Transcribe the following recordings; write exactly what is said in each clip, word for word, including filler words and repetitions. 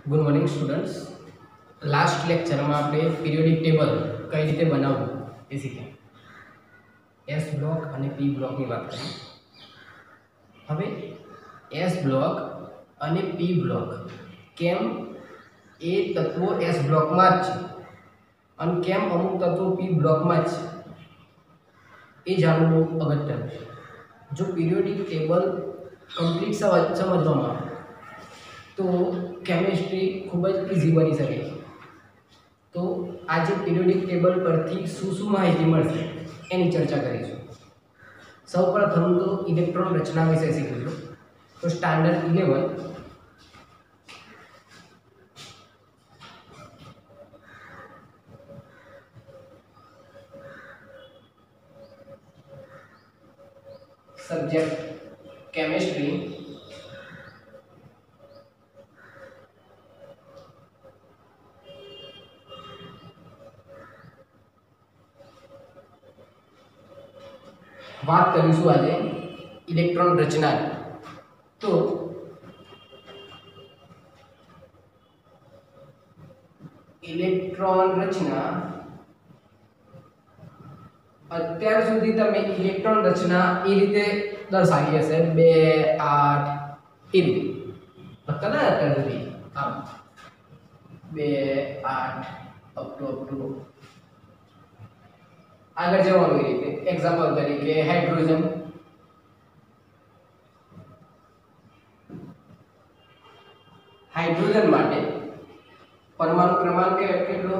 Good morning students. Last લેક્ચરમાં આપણે periodic table કઈ રીતે બનાવવું એ શીખ્યા. એસ બ્લોક અને પી બ્લોકની વાત કરી. હવે એસ બ્લોક અને પી બ્લોક કેમ એ તત્વો એસ બ્લોકમાં જ છે અને કેમ અમુક તત્વો પી બ્લોકમાં જ છે એ જાણવું બહુ અગત્યનું છે. જો પીરિયોડિક ટેબલ કમ્પ્લીટ સમજવામાં આવે તો કેમિસ્ટ્રી ખૂબ જ ઇઝી બની શકે છે. તો આજે પીરિયોડિક ટેબલ પરથી શું શું માહિતી મળશે એની ચર્ચા કરીશું. સૌપ્રથમ તો ઇલેક્ટ્રોન રચના વિશે શીખીશું. તો સ્ટાન્ડર્ડ ઇલેવન સબ્જેક્ટ કેમિસ્ટ્રી વાત કરીશું આજે ઇલેક્ટ્રોન રચના. તો ઇલેક્ટ્રોન રચના અત્યાર સુધી તમે ઇલેક્ટ્રોન રચના એ રીતે દર્શાવી હશે બે આઠ એ રીતે લખતા ને અત્યાર સુધી આમ બે આઠ અપ ટુ અપ ટુ આગળ જવાનું એ રીતે. એક્ઝામ્પલ તરીકે હાઇડ્રોજન હાઇડ્રોજન માટે પરમાણુ ક્રમાંક કેટલો?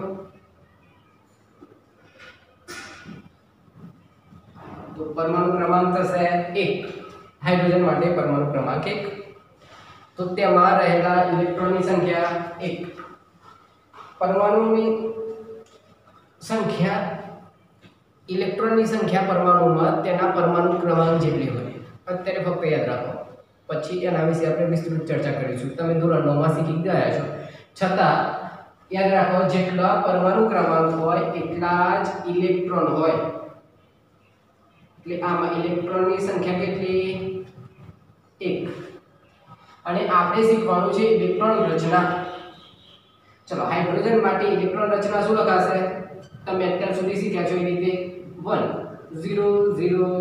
તો પરમાણુ ક્રમાંક થશે એક. હાઇડ્રોજન માટે પરમાણુ ક્રમાંક એક. તો તેમાં રહેલા ઇલેક્ટ્રોનની સંખ્યા એક. પરમાણુની સંખ્યા ઇલેક્ટ્રોનની સંખ્યા પરમાણુમાં તેના પરમાણુ ક્રમાંક જેટલી હોય. અત્યારે ફક્ત યાદ રાખો, પછી એના વિશે આપણે વિસ્તૃત ચર્ચા કરીશું. તમે ધોરણ નવ માં શીખી ગયા છો, છતાં યાદ રાખો જેટલા પરમાણુ ક્રમાંક હોય એટલા જ ઇલેક્ટ્રોન હોય. એટલે આમાં ઇલેક્ટ્રોનની સંખ્યા કેટલી? એક. અને આપણે શીખવાનું છે ઇલેક્ટ્રોન રચના. ચલો, હાઇડ્રોજન માટે ઇલેક્ટ્રોન રચના શું લખાશે? તમે અત્યાર સુધી શીખ્યા છો એ રીતે વન ઝીરો ઝીરો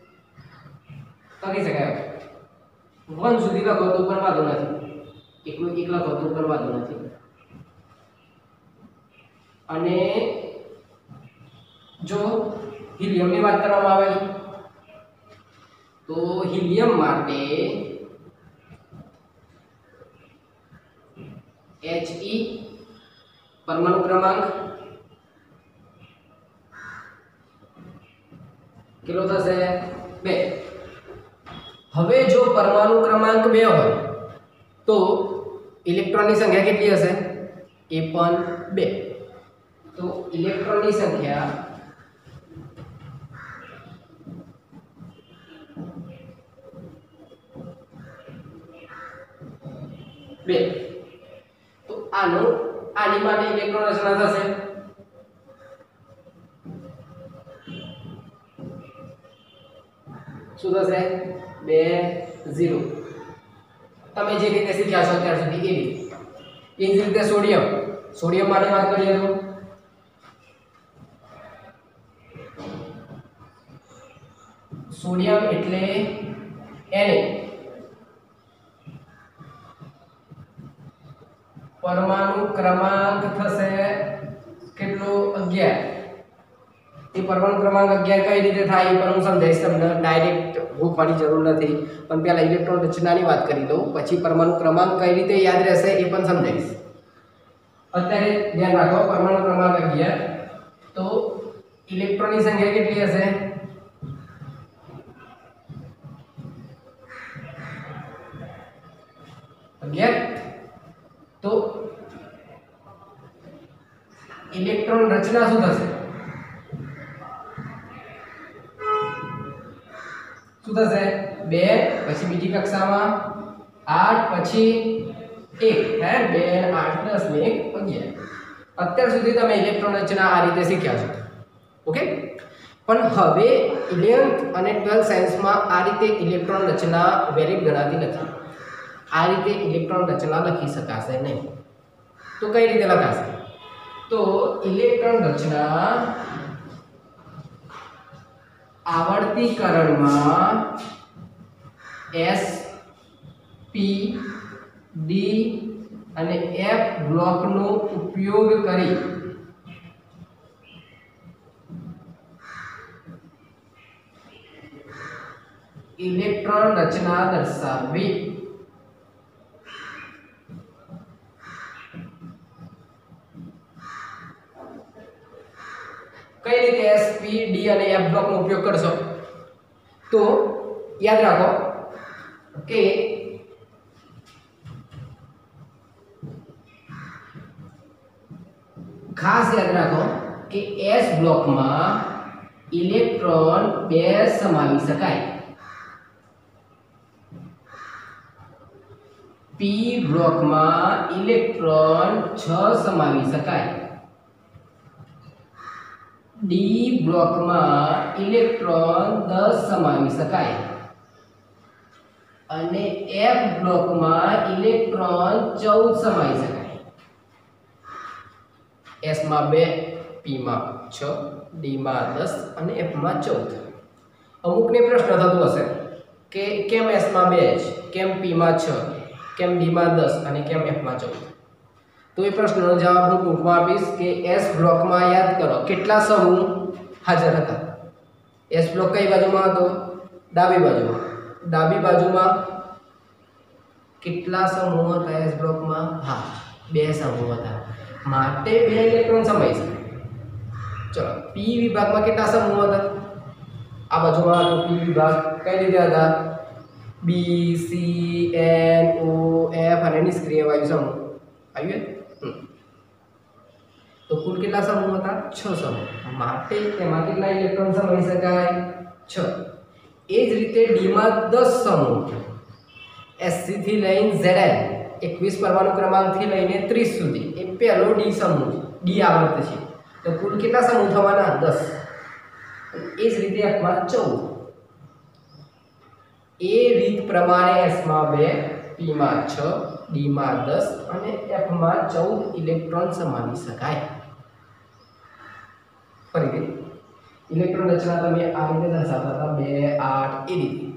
લખી શકાય. વન સુધી લખો તો પણ વાંધો નથી, એકલું એક લખો તો પણ વાંધો નથી. અને જો હિલિયમની વાત કરવામાં આવે તો હિલિયમ માટે He પરમાણુ ક્રમાંક કેટલો થશે? બે. હવે જો પરમાણુ ક્રમાંક બે હોય તો ઇલેક્ટ્રોનની સંખ્યા કેટલી હશે? એ પણ બે. તો ઇલેક્ટ્રોનની સંખ્યા બે. તો આનો આની માટે ઇલેક્ટ્રોન રચના થશે શું થશે? બે ઝીરો. તમે જે રીતે શીખ્યા છો અત્યાર સુધી એ રીતે. એ જ રીતે સોડિયમ સોડિયમ માટે વાત કરીએ તો સોડિયમ એટલે Na. પરમાણુ ક્રમાંક થશે કેટલો? અગિયાર. એ પરમાણુ ક્રમાંક અગિયાર કઈ રીતે થાય એ પણ હું સમજાવીશ તમને. ડાયરેક્ટ ભૂખવાની જરૂર નથી, પણ પહેલા ઇલેક્ટ્રોન રચનાની વાત કરી દઉં, પછી પરમાણુ ક્રમાંક કઈ રીતે યાદ રહેશે એ પણ સમજાવીશ. અત્યારે ધ્યાન રાખો, પરમાણુ ક્રમાંક અગિયાર. તો ઇલેક્ટ્રોનની સંખ્યા કેટલી હશે? અગિયાર. તો ઇલેક્ટ્રોન રચના શું થશે? શું થશે? બે, પછી બીજી કક્ષામાં આઠ, પછી એક. હે બે આઠ દસ ને એક અગિયાર. અત્યાર સુધી તમે ઇલેક્ટ્રોન રચના આ રીતે શીખ્યા છો. ઓકે. પણ હવે ઇલેવન્થ અને ટ્વેલ્થ સાયન્સમાં આ રીતે ઇલેક્ટ્રોન રચના વેલિડ ગણાતી નથી. આ રીતે ઇલેક્ટ્રોન રચના લખી શકાશે નહીં. तो कई रीते लखाशे तो इलेक्ट्रॉन रचना આવર્તીકરણમાં S P D અને F બ્લોકનો ઉપયોગ કરી इलेक्ट्रॉन रचना दर्शावी। कई रीते एस पी डी और एफ ब्लॉक नो उपयोग करशो तो याद रखो कि खास याद रखो कि एस ब्लॉक में इलेक्ट्रॉन बे समावी शकाय, पी ब्लॉक में इलेक्ट्रॉन छ समावी शकाय, डी ब्लॉक में इलेक्ट्रॉन दस समावी शकाय अने एफ ब्लॉक में इलेक्ट्रॉन चौदह समावी शकाय। एस में बे, पी में छ, डी में दस अने एफ में चौदह। अमुक ने प्रश्न थतो हशे के केम एस में बे ज, केम पी में छ, केम डी में दस अने केम एफ में चौदह। तो ये प्रश्नનો जवाब હું ટૂંકમાં આપીશ કે એસ બ્લોકમાં યાદ કરો કેટલા સમૂહ હાજર હતા। એસ બ્લોક કઈ બાજુમાં હતો? ડાબી બાજુમાં। ડાબી બાજુમાં કેટલા સમૂહ હતા એસ બ્લોકમાં? હા, બે સમૂહ હતા, માટે બે ઇલેક્ટ્રોન સમાઈ શકે। ચલો, પી વિભાગમાં કેટલા સમૂહ હતા? આ બાજુમાં તો પી વિભાગ કઈ રીતે હતા? B C N O F અને નિષ્ક્રિય વાયુ સમૂહ આવ્યું। तो कुल कितना समूह था? छ समूह, माटे तेमां कितना इलेक्ट्रॉन समाई शकाय? छ। ए ज रीते डी में दस समूह, एससी थी लईने ज़ेडएन इक्कीस परमाणु क्रमांक थी लईने तीस सुधी ए पहलो डी समूह, डी आवर्त छे, तो कुल कितना समूह थवाना? दस। ए ज रीते एफ में चौदह। ए रीत प्रमाणे एस में बे, पी में छ, डी में दस और एफ में चौदह इलेक्ट्रॉन समावी शकाय। फरीथी इलेक्ट्रॉन रचना तमे आ रीते दर्शावता था बे आठ ए रीते।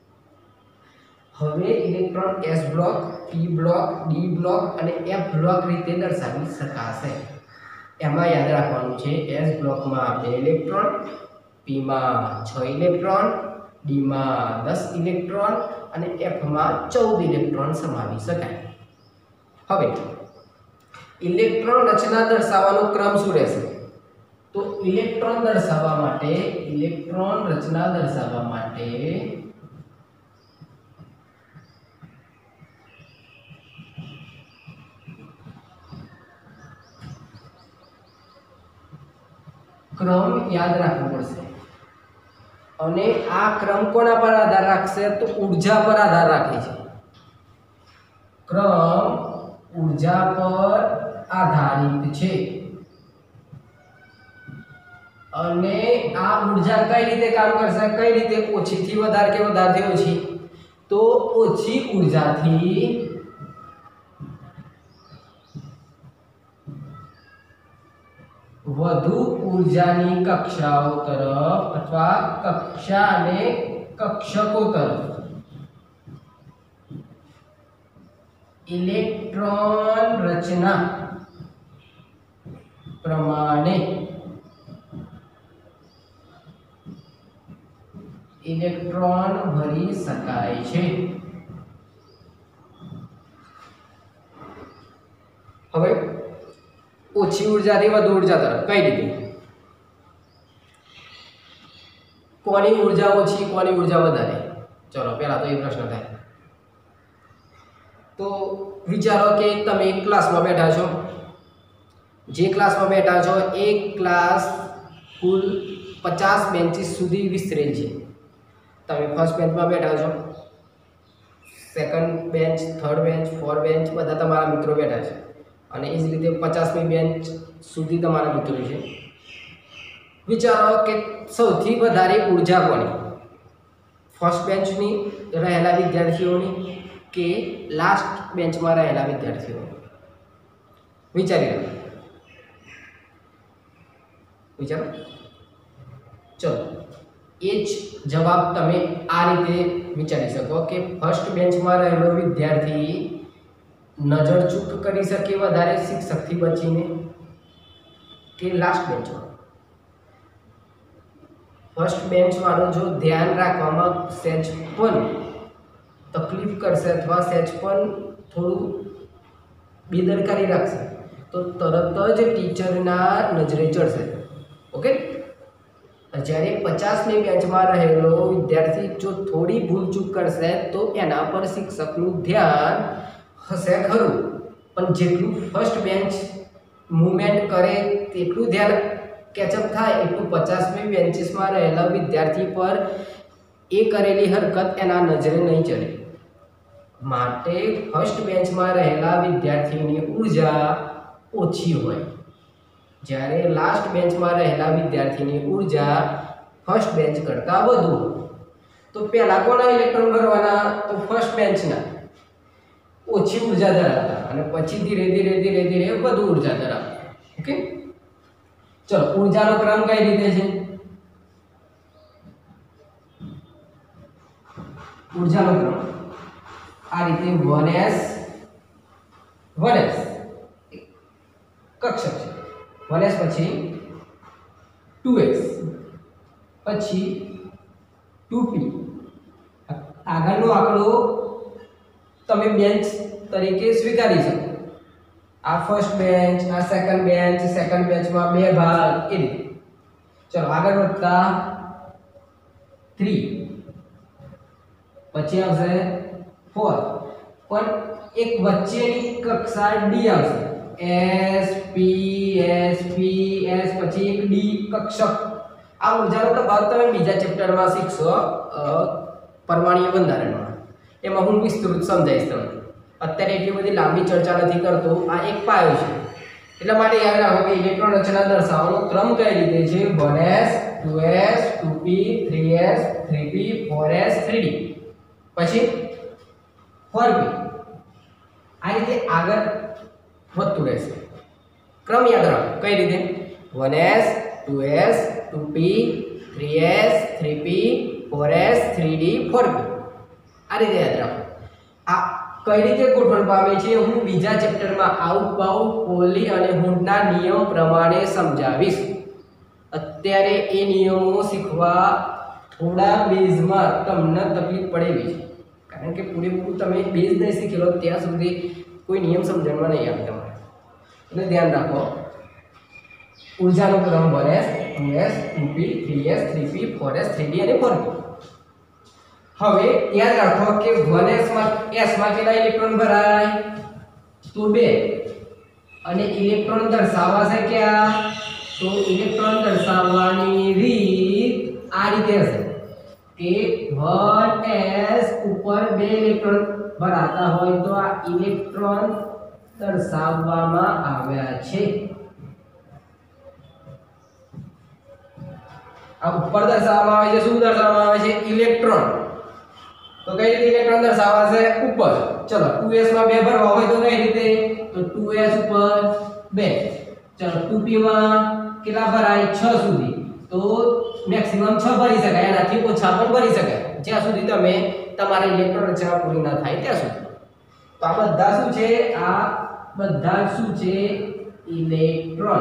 हवे electron S block, P block, D block और एफ ब्लॉक रीते दर्शावी शकाशे। एमां याद राखवानुं छे एस ब्लॉक में बे इलेक्ट्रॉन, पी में छ इलेक्ट्रॉन, डी में दस इलेक्ट्रॉन और एफ में चौदह इलेक्ट्रॉन समावी शकाय। हवे इलेक्ट्रॉन रचना दर्शावવાનો क्रम शुं रहेशे? तो इलेक्ट्रॉन दर्शाववा माटे इलेक्ट्रॉन रचना दर्शाववा माटे क्रम याद राखवो पड़शे અને આ क्रम कोना पर आधार राखशे? तो ऊर्जा पर आधार राखे छे। क्रम ऊर्जा पर आधारित छे અને આ ઊર્જા કઈ રીતે કામ કરશે? કઈ રીતે ઓછી થી વધારે કે વધારે થી ઓછી? તો ઓછી ઊર્જાથી વધુ ઊર્જાની કક્ષાઓ તરફ અથવા કક્ષા અને કક્ષકો તરફ ઇલેક્ટ્રોન રચના પ્રમાણે इलेक्ट्रॉन भरी शकाय छे। हवे ओછી ऊर्जाथी વધુ ऊर्जा तरफ कई रीते? कोनी ऊर्जा ओછી, कोनी ऊर्जा વધારે? चलो पहला तो ये प्रश्न थाय। तो विचारो कि तमे एक क्लास में बैठा छो, जे क्लास में बैठा छो एक क्लास कुल पचास बेंचीस सुधी विस्तरेल छे। तमे फर्स्ट बेंच में बैठा छो, second bench, third bench, fourth bench बधा तमारा मित्रों बैठा छे अने ए ज रीते पचासमी बेंच सुधी तमारा मित्रों छे। विचारो कि सौथी वधारे ऊर्जा कोनी? फर्स्ट बेंचनी रहेला विद्यार्थीओनी के लास्ट बेंच में रहेला विद्यार्थीओनी? વિચારી લો, વિચારો. ચલો, એ જ જવાબ તમે આ રીતે વિચારી શકો કે ફર્સ્ટ બેન્ચમાં રહેલો વિદ્યાર્થી નજર ચૂક કરી શકે વધારે શિક્ષકથી બચીને કે લાસ્ટ બેન્ચમાં. ફર્સ્ટ બેન્ચ વાળો જો ધ્યાન રાખવામાં સહેજ પણ તકલીફ કરશે અથવા સહેજ પણ થોડું બેદરકારી રાખશે તો તરત જ ટીચરના નજરે ચડશે. ઓકે, જ્યારે પચાસની બેન્ચમાં રહેલો વિદ્યાર્થી જો થોડી ભૂલચૂક કરશે તો એના પર શિક્ષકનું ધ્યાન હશે ખરું, પણ જેટલું ફર્સ્ટ બેન્ચ મૂવમેન્ટ કરે તેટલું ધ્યાન કેચઅપ થાય એટલું પચાસમી બેન્ચીસમાં રહેલા વિદ્યાર્થી પર એ કરેલી હરકત એના નજરે નહીં ચડે. માટે ફર્સ્ટ બેન્ચમાં રહેલા વિદ્યાર્થીની ઉર્જા ઓછી હોય, જ્યારે લાસ્ટ બેન્ચમાં રહેલા વિદ્યાર્થીની ઉર્જા ફર્સ્ટ બેન્ચ કરતાં વધુ હોય. તો પહેલાં કોના ઇલેક્ટ્રોન ભરવાના? તો ફર્સ્ટ બેન્ચના, ઓછી ઉર્જા ધરાવતા, અને પછી ધીરે ધીરે ધીરે ધીરે વધુ ઉર્જા ધરાવતા. ઓકે, ચલો ઉર્જાનો ક્રમ કઈ રીતે છે? ઉર્જાનો ક્રમ આ રીતે વન એસ વન એસ કક્ષક છે. વન એસ પછી ટુ એસ પછી ટુ પી. આગળનો આંકડો તમે બેન્ચ તરીકે સ્વીકારી શકો. આ ફર્સ્ટ બેન્ચ, આ સેકન્ડ બેન્ચ, સેકન્ડ બેન્ચમાં બે ભાગ એ રીતે. ચલો આગળ વધતા થ્રી, પછી આવશે ફોર, પણ એક વચ્ચેની કક્ષા ડી આવશે. S P S P S પછી એક ડી કક્ષક. આ ઉર્જાનો તફાવત તમે બીજા ચેપ્ટરમાં શીખશો પરમાણ્વીય બંધારણમાં, એમાં હું વિસ્તૃત સમજાવીશ તમને. અત્યારે એટલી બધી લાંબી ચર્ચા નથી કરતો. આ એક પાયો છે, એટલા માટે યાદ રાખો કે ઇલેક્ટ્રોન રચના દર્શાવવાનો ક્રમ કઈ રીતે છે? One S, two S, two P, three S, three P, four S, three D, પછી ફોર પી. આ રીતે આગળ વધતું રહેશે. ક્રમ યાદ રાખો કઈ રીતે? One S, two S, two P, three S, three P, four S, three D, four P. આ રીતે યાદ રાખો. આ કઈ રીતે ગોઠવણ પામે છે હું બીજા ચેપ્ટરમાં આઉટબાઉ પોલી અને હુન્ડના નિયમ પ્રમાણે સમજાવીશ. અત્યારે એ નિયમો શીખવા થોડા બેઝમાં તમને તકલીફ પડેલી છે, કારણ કે પૂરેપૂરું તમે બેઝ નહીં શીખેલો ત્યાં સુધી કોઈ નિયમ સમજણમાં નહીં આવે તમારે. એટલે ધ્યાન રાખો. ઉર્જાનો ક્રમ one S, two S, two P, three S, three P, four S, three D અને ફોર પી. હવે યાદ રાખો કે વન એસ માં એસ માં કેટલા ઇલેક્ટ્રોન ભરાય? તો બે. અને ઇલેક્ટ્રોન દર્શાવાશે ક્યાં? તો ઇલેક્ટ્રોન દર્શાવવાની રીત આ રીતે હશે કે વન એસ ઉપર બે ઇલેક્ટ્રોન ભરાતા હોય તો આ ઇલેક્ટ્રોન દર્શાવવામાં આવ્યા છે. આ ઉપર દર્શાવવામાં આવે છે. શું દર્શાવવામાં આવે છે? ઇલેક્ટ્રોન. તો કઈ રીતે ઇલેક્ટ્રોન દર્શાવાશે? ઉપર. ચલો ટુ એસ માં બે ભરવા હોય તો કઈ રીતે? તો ટુ એસ ઉપર બે. ચલો ટુ પી માં કેટલા ભરાય? છ સુધી. તો મેક્સિમમ છ ભરી શકાય, એનાથી ઓછા પણ ભરી શકાય જ્યાં સુધી તમે તમારા ઇલેક્ટ્રોન રચના પૂરી ના થાય ત્યાં સુધી. તો આ બધા શું છે? આ બધા શું છે? ઇલેક્ટ્રોન.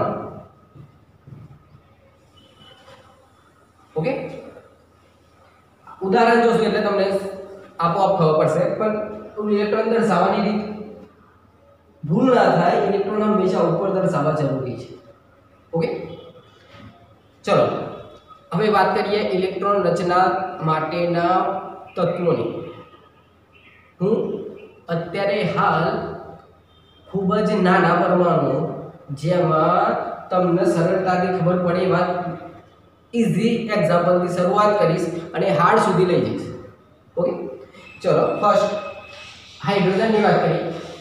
ઓકે, ઉદાહરણ જોશું એટલે તમને આપોઆપ ખબર પડશે, પણ ઇલેક્ટ્રોન દર્શાવવાની રીત ભૂલ ના થાય. ઇલેક્ટ્રોન હંમેશા ઉપર દર્શાવવા જરૂરી છે. ઓકે, ચલો હવે વાત કરીએ ઇલેક્ટ્રોન રચના માટેના તત્વોની. હું અત્યારે હાલ ખૂબ જ નાના પરમાણુ જેમાં તમને સરળતાથી ખબર પડે એ વાત ઇઝી એક્ઝામ્પલથી શરૂઆત કરીશ અને હાર્ડ સુધી લઈ જઈશ. ઓકે, ચલો ફર્સ્ટ હાઇડ્રોજનની વાત કરીએ.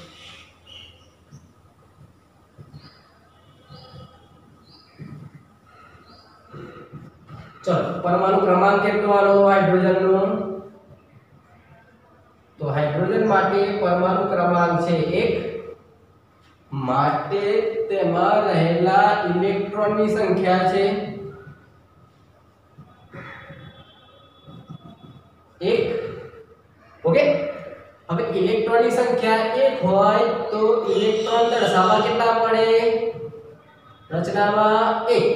ચલો પરમાણુ ક્રમાંક કેટલો આનો હાઇડ્રોજનનો? તો હાઇડ્રોજન માટે પરમાણુ ક્રમાંક છે એક, માટે તેમાં રહેલા ઇલેક્ટ્રોનની સંખ્યા છે એક. ઓકે, હવે ઇલેક્ટ્રોનની સંખ્યા એક હોય તો ઇલેક્ટ્રોન દર્શાવવા કેટલા પડે? રચનામાં એક.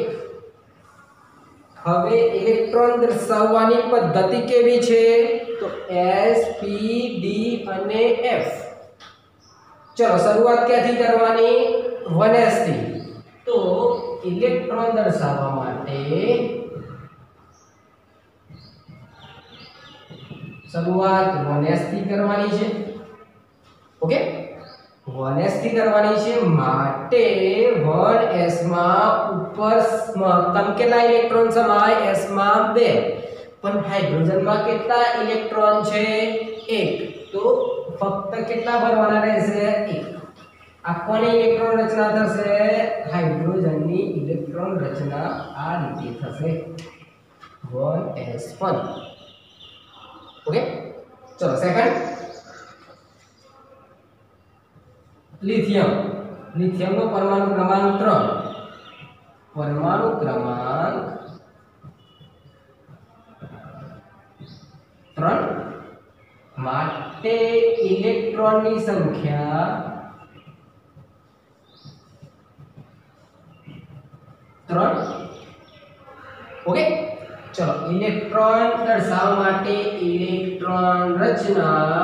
હવે ઇલેક્ટ્રોન દર્શાવવાની પદ્ધતિ કેવી છે? તો s p d અને f. ચલો શરૂઆત ક્યાંથી કરવાની? વન s થી. તો ઇલેક્ટ્રોન દર્શાવવા માટે શરૂઆત વન s થી કરવાની છે. ઓકે, વન s થી કરવાની છે માટે વન s માં ઉપર મહત્તમ કેટલા ઇલેક્ટ્રોન સમાય? s માં બે. પણ હાઇડ્રોજનમાં કેટલા ઇલેક્ટ્રોન છે? એક. તો ફક્ત કેટલા ભરવાના રહેશે? એક. આ કોની ઇલેક્ટ્રોન રચના થશે? હાઇડ્રોજનની ઇલેક્ટ્રોન રચના આ રીતે થશે વન s વન. ઓકે, ચલો સેકન્ડ લિથિયમ. લિથિયમનો પરમાણુ ક્રમાંક ત્રણ. પરમાણુ ક્રમાંક ત્રણ માટે ઇલેક્ટ્રોનની સંખ્યા ત્રણ. ઓકે, ચલો ઇલેક્ટ્રોન દર્શાવવા માટે ઇલેક્ટ્રોન રચના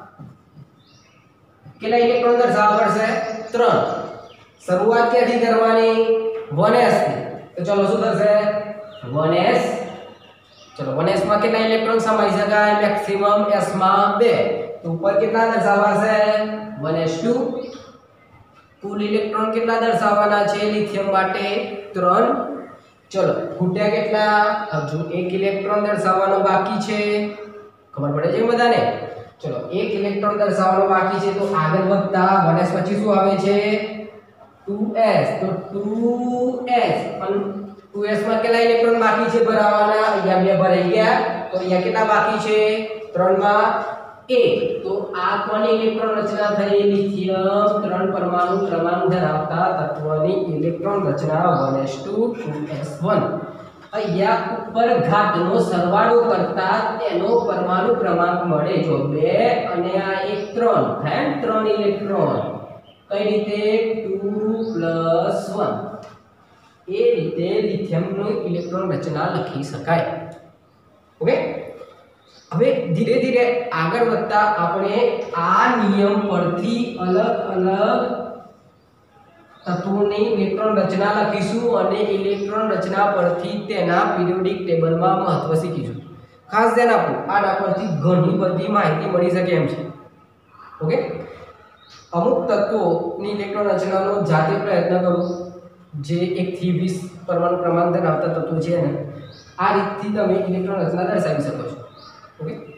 કેટલા ઇલેક્ટ્રોન દર્શાવવા પડશે? ત્રણ. શરૂઆત ક્યાંથી કરવાની? વન s થી. તો ચલો શું થશે? One s. ચલો વન s માં કેટલા ઇલેક્ટ્રોન સમાઈ શકાય? મેક્સિમમ s માં બે. તો ઉપર કેટલા દર્શાવાશે? One s two. કુલ ઇલેક્ટ્રોન કેટલા દર્શાવવાના છે લિથિયમ માટે? ત્રણ. ચલો ખૂટ્યા કેટલા? હજુ એક ઇલેક્ટ્રોન દર્શાવવાનો બાકી છે. ખબર પડે છે બધાને? ચલો એક ઇલેક્ટ્રોન દર્શાવવાનો બાકી છે. તો આગળ વધતા વન s પછી શું આવે છે? Two s. તો ટુ s પણ ટુ s માં કેટલા ઇલેક્ટ્રોન બાકી છે ભરાવાના? અહીંયા બે ભરાઈ ગયા. તો અહીંયા કેટલા બાકી છે? ત્રણ માં એક. તો આ કોની ઇલેક્ટ્રોન રચના થઈ? લિથિયમ ત્રણ પરમાણુ ક્રમાંક ધરાવતા તત્વની ઇલેક્ટ્રોન રચના one s two two s one. અહીંયા ઉપર ઘાતનો સરવાળો કરતા તેનો પરમાણુ ક્રમાંક મળે. જો બે અને આ એક ત્રણ થાય ને, ત્રણ ઇલેક્ટ્રોન. કઈ રીતે? Two plus one. એ રીતે લિથિયમની ઇલેક્ટ્રોન રચના લખી શકાય. ઓકે, હવે ધીરે ધીરે આગળ વધતા આપણે આ નિયમ પરથી અલગ અલગ તત્વોની ઇલેક્ટ્રોન રચના લખીશું અને ઇલેક્ટ્રોન રચના પરથી તેના પિરિયોડિક ટેબલમાં મહત્વ શીખીશું. ખાસ ધ્યાન આપો, આના પરથી ઘણી બધી માહિતી મળી શકે એમ છે. ઓકે, અમુક તત્વોની ઇલેક્ટ્રોન રચનાનો જાતે પ્રયત્ન કરો. જે એક થી વીસ પરમાણુ ક્રમાંક ધરાવતા તત્વો છે ને, આ રીતથી તમે ઇલેક્ટ્રોન રચના દર્શાવી શકો છો. ઓકે.